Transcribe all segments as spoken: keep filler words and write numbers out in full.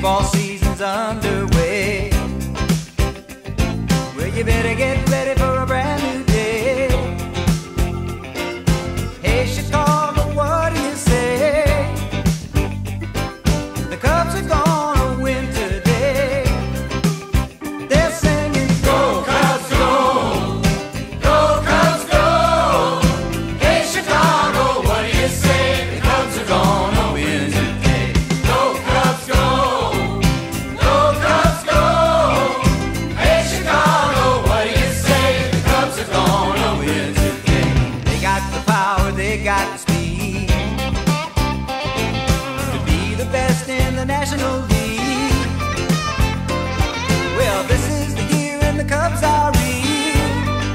Baseball season's underway. Well, you better get ready for a brand new day. Hey, Chicago, what do you say? The Cubs are gonna win today. They're singing, go Cubs, go! Go Cubs, go! Hey, Chicago, what do you say? The Cubs are gonna win today. Go Cubs, go! Go Cubs, go! Hey, Chicago, what do you say? The Cubs are gonna win today. They got the power, they got the speed to be the best in the National League. Well, this is the year and the Cubs are real.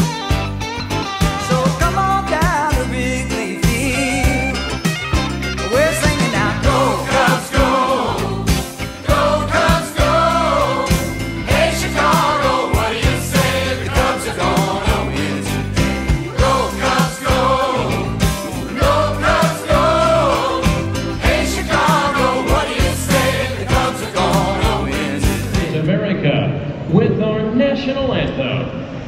So come on down to Wrigley Field. We're singing now, go Cubs, go! Go Cubs, go! Hey, Chicago, what do you say? The Cubs are gonna win today. Go Cubs, go! Go Cubs, go! Hey, Chicago, what do you say? The Cubs are gonna win today. America with our national anthem.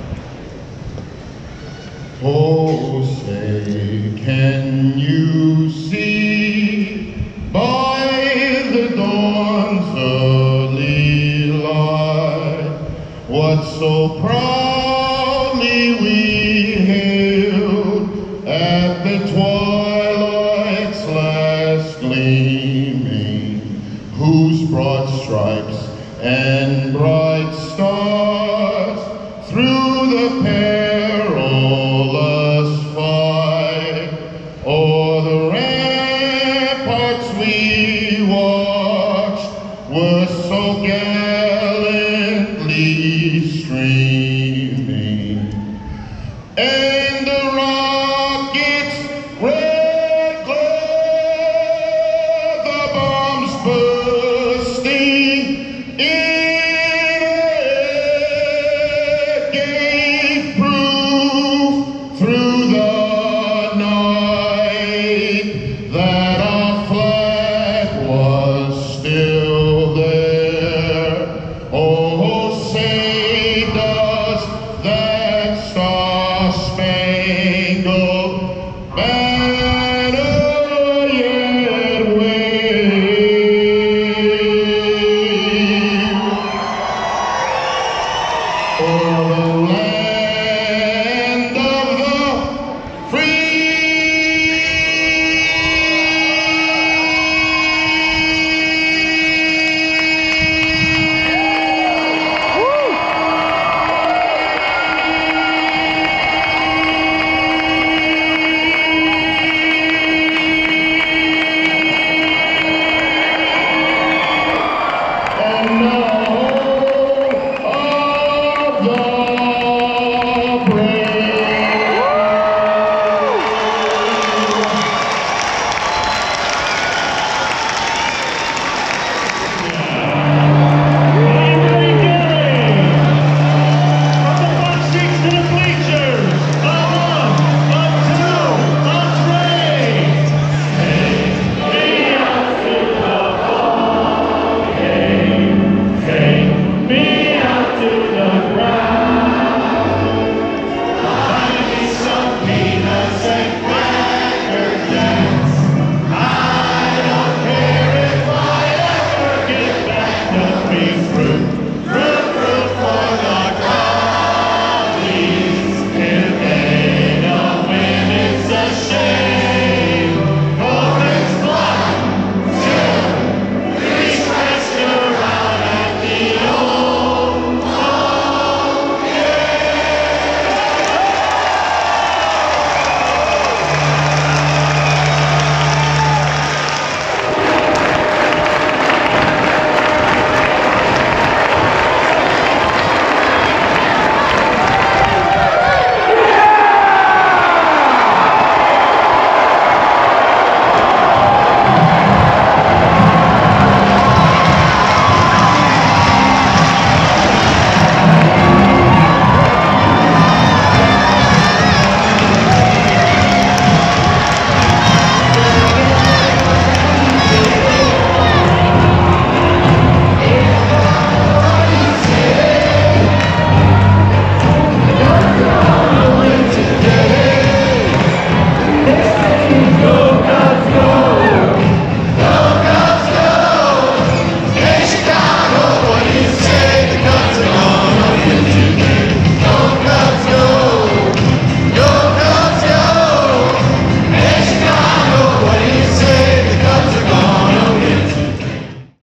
Oh, say, can you see by the dawn's early light what so proudly we hailed at the twilight's last gleaming, whose broad stripes and broad